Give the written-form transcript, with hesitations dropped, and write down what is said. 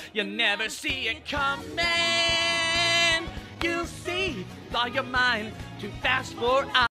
You never see it coming. You'll see, blow your mind, too fast for